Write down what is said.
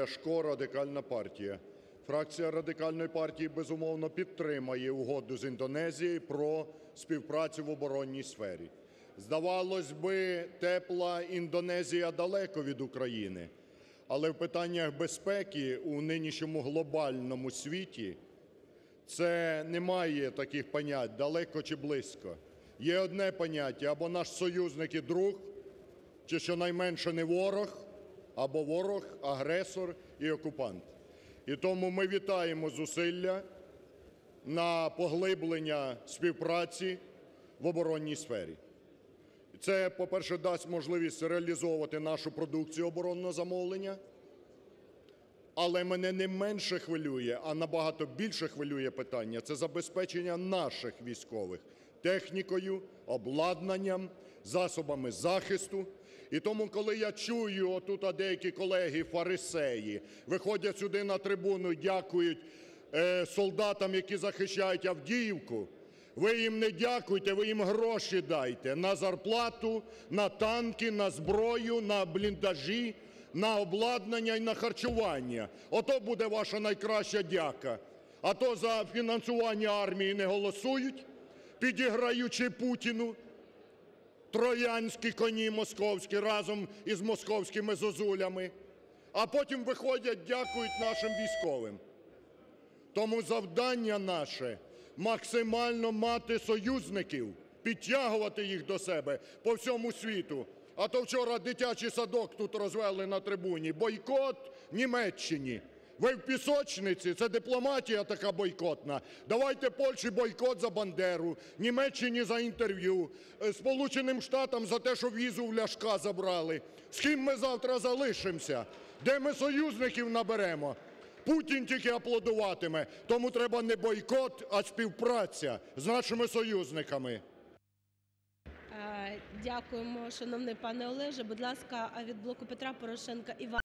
Ляшко, Радикальна партія. Фракція Радикальної партії, безумовно, підтримає Угоду з Індонезією про співпрацю в оборонній сфері. Здавалось би, тепла Індонезія далеко від України, але в питаннях безпеки у нинішньому глобальному світі це немає таких понять далеко чи близько. Є одне поняття: або наш союзник і друг, чи щонайменше не ворог, або ворог, агресор і окупант. І тому ми вітаємо зусилля на поглиблення співпраці в оборонній сфері. Це, по-перше, дасть можливість реалізовувати нашу продукцію оборонного замовлення. Але мене не менше хвилює, а набагато більше хвилює питання – це забезпечення наших військових технікою, обладнанням, засобами захисту. І тому, коли я чую, отут деякі колеги-фарисеї виходять сюди на трибуну і дякують солдатам, які захищають Авдіївку, ви їм не дякуйте, ви їм гроші дайте на зарплату, на танки, на зброю, на бліндажі, на обладнання і на харчування. Ото буде ваша найкраща дяка. А то за фінансування армії не голосують, підіграючи Путіну, троянські коні московські разом із московськими зозулями, а потім виходять, дякують нашим військовим. Тому завдання наше – максимально мати союзників, підтягувати їх до себе по всьому світу. А то вчора дитячий садок тут розвели на трибуні. Бойкот Німеччині. Ви в пісочниці? Це дипломатія така бойкотна. Давайте Польщі бойкот за Бандеру, Німеччині за інтерв'ю, Сполученим Штатам за те, що візу в Ляшка забрали. З ким ми завтра залишимося? Де ми союзників наберемо? Путін тільки аплодуватиме. Тому треба не бойкот, а співпраця з нашими союзниками. Дякуємо, шановний пане Олеже. Будь ласка, від "Блоку Петра Порошенка" Іван